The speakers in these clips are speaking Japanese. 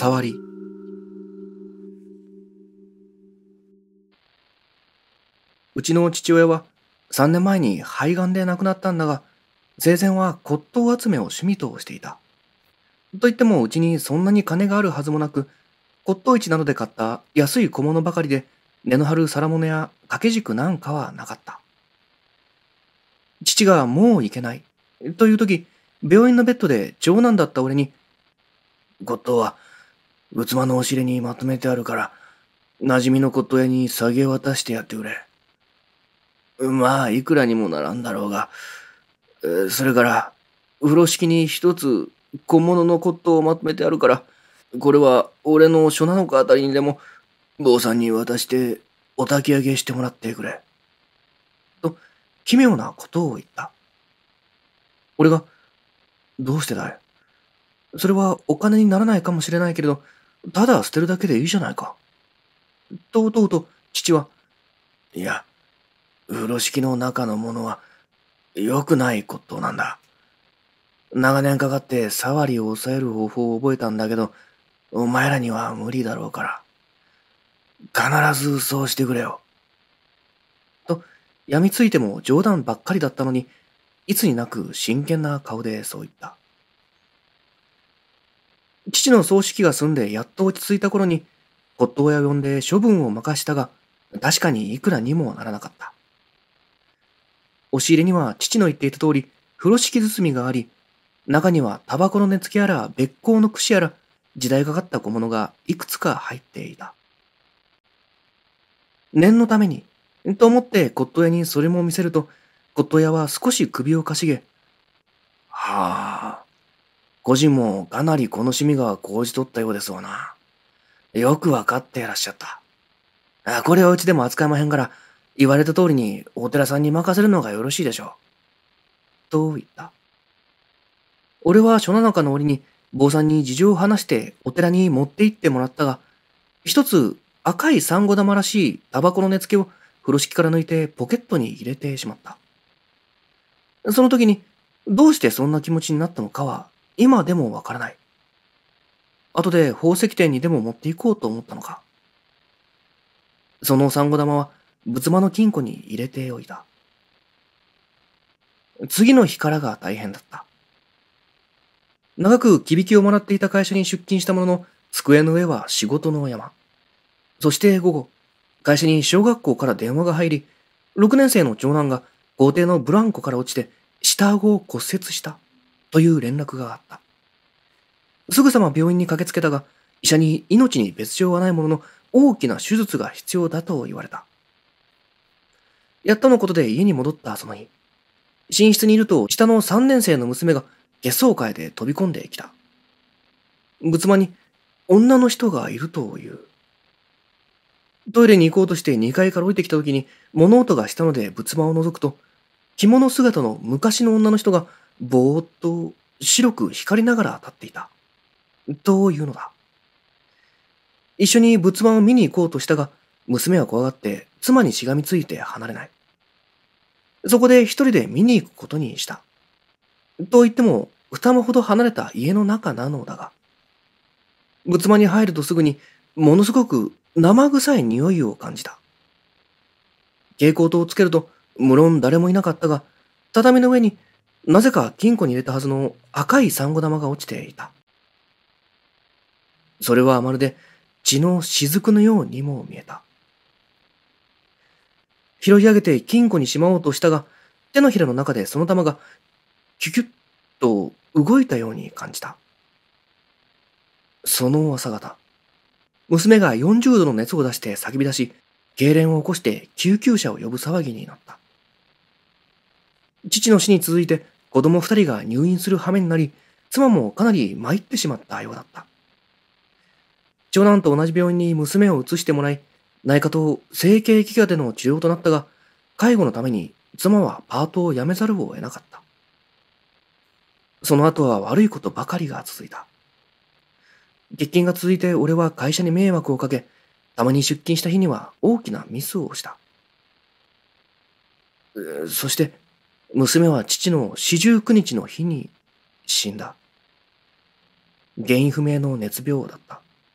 触り。うちの父親は3年前に肺がんで亡くなったんだが、生前は骨董集めを趣味としていた。といってもうちにそんなに金があるはずもなく、骨董市などで買った安い小物ばかりで、値の張る皿物や掛け軸なんかはなかった。父がもう行けないという時、病院のベッドで長男だった俺に、骨董は仏間の押し入れにまとめてあるから、馴染みの骨董屋に下げ渡してやってくれ。まあ、いくらにもならんだろうが、それから、風呂敷に一つ小物の骨董をまとめてあるから、これは俺の書なのかあたりにでも、坊さんに渡してお焚き上げしてもらってくれ。と、奇妙なことを言った。俺が、どうしてだい？それはお金にならないかもしれないけれど、ただ捨てるだけでいいじゃないか。と問うと、父は、いや、風呂敷の中のものは良くない骨董なんだ。長年かかって触りを抑える方法を覚えたんだけど、お前らには無理だろうから、必ずそうしてくれよ。と、病みついても冗談ばっかりだったのに、いつになく真剣な顔でそう言った。父の葬式が済んでやっと落ち着いた頃に、骨董屋を呼んで処分を任したが、確かにいくらにもならなかった。押し入れには父の言っていた通り、風呂敷包みがあり、中にはタバコの根付きやらべっ甲の櫛やら、時代がかった小物がいくつか入っていた。念のために、と思って骨董屋にそれも見せると、骨董屋は少し首をかしげ、はあ、個人もかなりこの趣味が高じとったようですわな。よくわかっていらっしゃった。これはうちでも扱いまへんから、言われた通りにお寺さんに任せるのがよろしいでしょう。と言った。俺は初七日の折に坊さんに事情を話してお寺に持って行ってもらったが、一つ赤いサンゴ玉らしいタバコの根付けを風呂敷から抜いてポケットに入れてしまった。その時にどうしてそんな気持ちになったのかは今でもわからない。後で宝石店にでも持って行こうと思ったのか。そのサンゴ玉は仏間の金庫に入れておいた。次の日からが大変だった。長く木引きをもらっていた会社に出勤したものの、机の上は仕事の山。そして午後、会社に小学校から電話が入り、6年生の長男が校庭のブランコから落ちて下顎を骨折したという連絡があった。すぐさま病院に駆けつけたが、医者に命に別状はないものの大きな手術が必要だと言われた。やっとのことで家に戻ったその日、寝室にいると下の3年生の娘が下相会で飛び込んできた。仏間に女の人がいるという。トイレに行こうとして2階から降りてきた時に物音がしたので仏間を覗くと、着物姿の昔の女の人がぼーっと白く光りながら立っていた。というのだ。一緒に仏間を見に行こうとしたが、娘は怖がって妻にしがみついて離れない。そこで一人で見に行くことにした。と言っても、二間ほど離れた家の中なのだが、仏間に入るとすぐに、ものすごく生臭い匂いを感じた。蛍光灯をつけると、無論誰もいなかったが、畳の上になぜか金庫に入れたはずの赤いサンゴ玉が落ちていた。それはまるで血の雫のようにも見えた。拾い上げて金庫にしまおうとしたが、手のひらの中でその玉がキュキュッと動いたように感じた。その朝方、娘が40度の熱を出して叫び出し、痙攣を起こして救急車を呼ぶ騒ぎになった。父の死に続いて子供2人が入院する羽目になり、妻もかなり参ってしまったようだった。長男と同じ病院に娘を移してもらい、内科と整形外科での治療となったが、介護のために妻はパートを辞めざるを得なかった。その後は悪いことばかりが続いた。欠勤が続いて俺は会社に迷惑をかけ、たまに出勤した日には大きなミスをした。そして、娘は父の49日の日に死んだ。原因不明の熱病だった。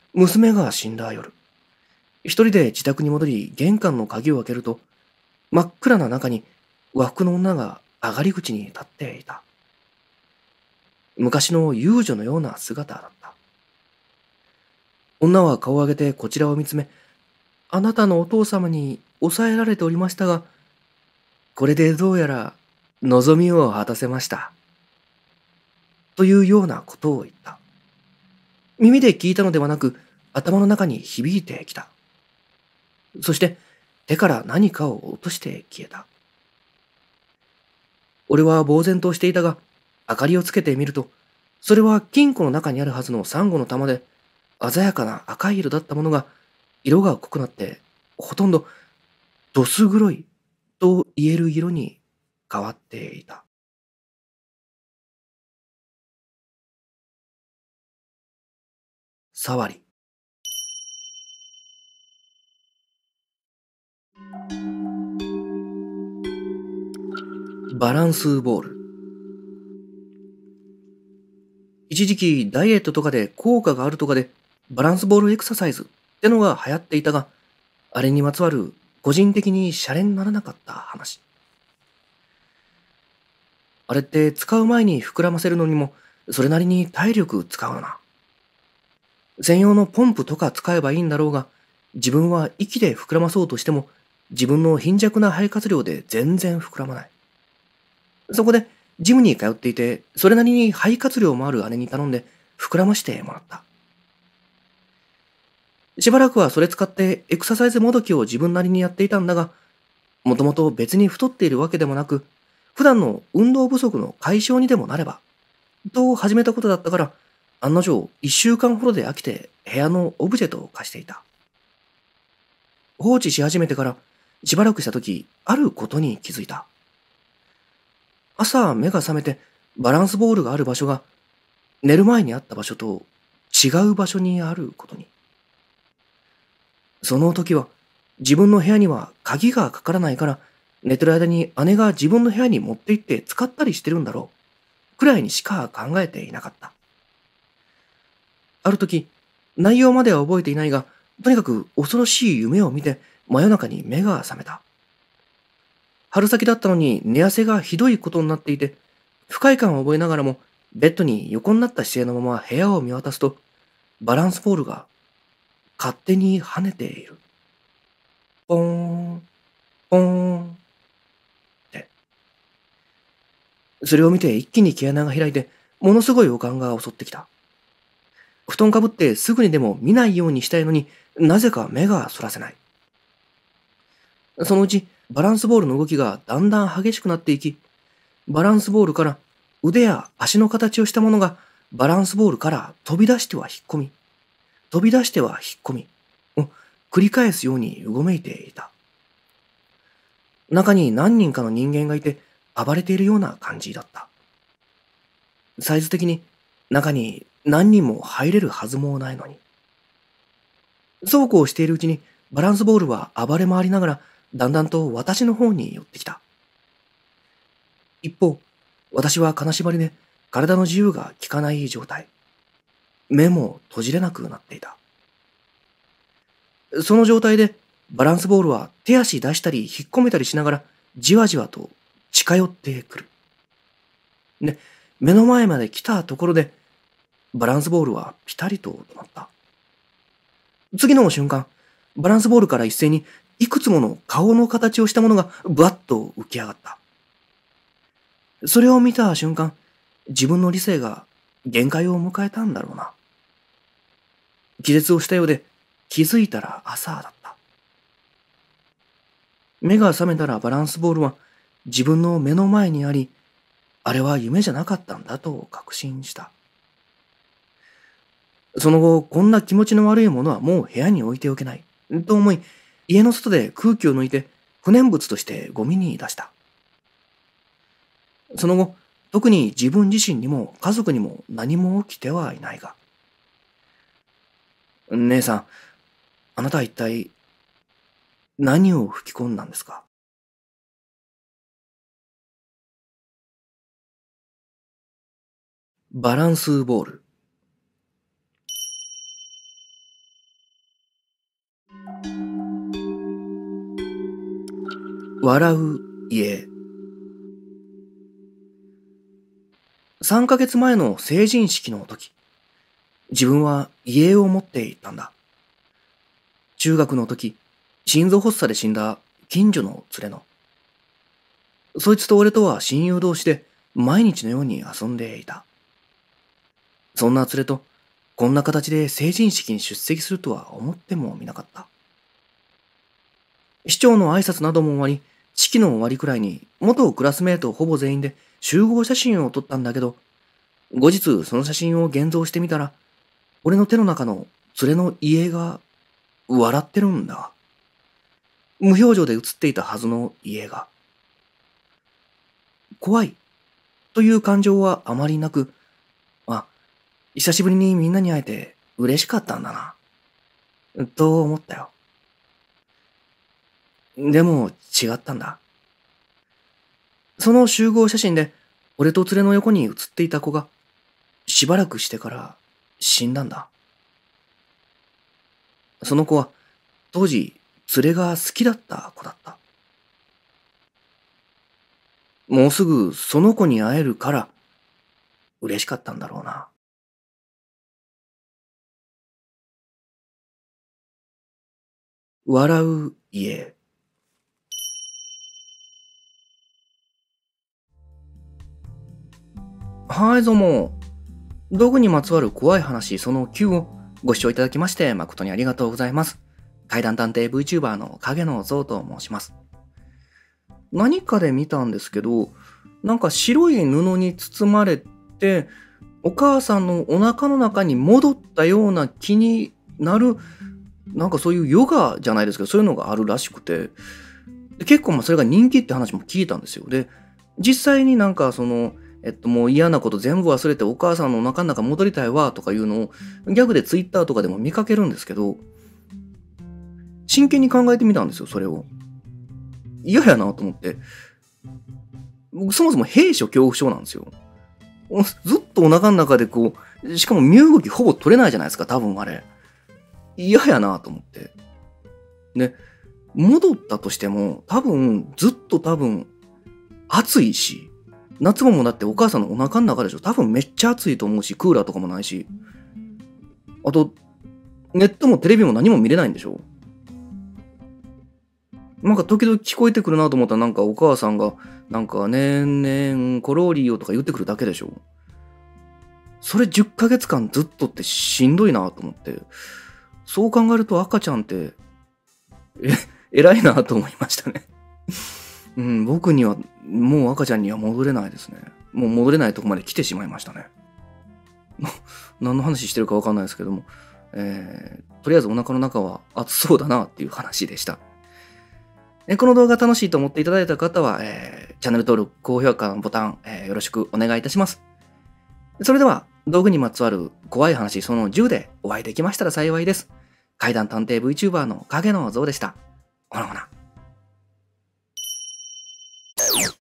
娘が死んだ夜、一人で自宅に戻り玄関の鍵を開けると、真っ暗な中に和服の女が上がり口に立っていた。昔の遊女のような姿だった。女は顔を上げてこちらを見つめ、あなたのお父様に抑えられておりましたが、これでどうやら望みを果たせました。というようなことを言った。耳で聞いたのではなく、頭の中に響いてきた。そして手から何かを落として消えた。俺は呆然としていたが、明かりをつけてみると、それは金庫の中にあるはずのサンゴの玉で、鮮やかな赤い色だったものが、色が濃くなって、ほとんどどす黒いと言える色に変わっていた。触り。バランスボール。一時期ダイエットとかで効果があるとかで、バランスボールエクササイズってのが流行っていたが、あれにまつわる個人的にシャレにならなかった話。あれって使う前に膨らませるのにも、それなりに体力使うのな。専用のポンプとか使えばいいんだろうが、自分は息で膨らまそうとしても、自分の貧弱な肺活量で全然膨らまない。そこで、ジムに通っていて、それなりに肺活量もある姉に頼んで、膨らましてもらった。しばらくはそれ使ってエクササイズもどきを自分なりにやっていたんだが、もともと別に太っているわけでもなく、普段の運動不足の解消にでもなれば、と始めたことだったから、案の定一週間ほどで飽きて部屋のオブジェと化していた。放置し始めてからしばらくした時、あることに気づいた。朝目が覚めてバランスボールがある場所が寝る前にあった場所と違う場所にあることに。その時は自分の部屋には鍵がかからないから寝てる間に姉が自分の部屋に持って行って使ったりしてるんだろうくらいにしか考えていなかった。ある時、内容までは覚えていないが、とにかく恐ろしい夢を見て真夜中に目が覚めた。春先だったのに寝汗がひどいことになっていて、不快感を覚えながらもベッドに横になった姿勢のまま部屋を見渡すと、バランスボールが勝手に跳ねている。ポーン、ポーンって。それを見て一気に毛穴が開いて、ものすごい予感が襲ってきた。布団かぶってすぐにでも見ないようにしたいのになぜか目がそらせない。そのうちバランスボールの動きがだんだん激しくなっていき、バランスボールから腕や足の形をしたものがバランスボールから飛び出しては引っ込み、飛び出しては引っ込みを繰り返すようにうごめいていた。中に何人かの人間がいて暴れているような感じだった。サイズ的に中に何人も入れるはずもないのに。そうこうしているうちにバランスボールは暴れ回りながらだんだんと私の方に寄ってきた。一方、私は金縛りで体の自由が利かない状態。目も閉じれなくなっていた。その状態でバランスボールは手足出したり引っ込めたりしながらじわじわと近寄ってくる。で、目の前まで来たところでバランスボールはピタリと止まった。次の瞬間、バランスボールから一斉にいくつもの顔の形をしたものがぶわっと浮き上がった。それを見た瞬間、自分の理性が限界を迎えたんだろうな。気絶をしたようで気づいたら朝だった。目が覚めたらバランスボールは自分の目の前にあり、あれは夢じゃなかったんだと確信した。その後、こんな気持ちの悪いものはもう部屋に置いておけない、と思い、家の外で空気を抜いて不燃物としてゴミに出した。その後、特に自分自身にも家族にも何も起きてはいないが。姉さん、あなたは一体何を吹き込んだんですか？バランスボール。 笑う家。3ヶ月前の成人式の時、自分は家を持って行ったんだ。中学の時、心臓発作で死んだ近所の連れの。そいつと俺とは親友同士で毎日のように遊んでいた。そんな連れとこんな形で成人式に出席するとは思ってもみなかった。市長の挨拶なども終わり、式の終わりくらいに元クラスメートほぼ全員で集合写真を撮ったんだけど、後日その写真を現像してみたら、俺の手の中の連れの家が笑ってるんだ。無表情で写っていたはずの家が。怖いという感情はあまりなく、あ、久しぶりにみんなに会えて嬉しかったんだな、と思ったよ。でも違ったんだ。その集合写真で俺と連れの横に写っていた子がしばらくしてから死んだんだ。その子は当時連れが好きだった子だった。もうすぐその子に会えるから嬉しかったんだろうな。笑う家。はい、どうも。道具にまつわる怖い話その9をご視聴いただきまして誠にありがとうございます。怪談探偵 VTuber の影の像と申します。何かで見たんですけど、なんか白い布に包まれて、お母さんのお腹の中に戻ったような気になる、なんかそういうヨガじゃないですけど、そういうのがあるらしくて、で結構それが人気って話も聞いたんですよ。で、実際になんかもう嫌なこと全部忘れてお母さんのお腹の中戻りたいわとかいうのをギャグでツイッターとかでも見かけるんですけど、真剣に考えてみたんですよ、それを。嫌やなと思って。僕そもそも閉所恐怖症なんですよ。ずっとお腹の中でしかも身動きほぼ取れないじゃないですか、多分あれ。嫌やなと思って。で、戻ったとしても、ずっと暑いし、夏もだってお母さんのお腹の中でしょ。多分めっちゃ暑いと思うし、クーラーとかもないし。あと、ネットもテレビも何も見れないんでしょ。なんか時々聞こえてくるなと思ったらなんかお母さんがなんかねんねんコロリよとか言ってくるだけでしょ。それ10ヶ月間ずっとってしんどいなと思って。そう考えると赤ちゃんって偉いなと思いましたね。うん、僕にはもう赤ちゃんには戻れないですね。もう戻れないとこまで来てしまいましたね。何の話してるかわかんないですけども、とりあえずお腹の中は熱そうだなっていう話でした。この動画楽しいと思っていただいた方は、チャンネル登録、高評価のボタン、よろしくお願いいたします。それでは、道具にまつわる怖い話その10でお会いできましたら幸いです。怪談探偵 VTuber の影の像でした。ほなほな。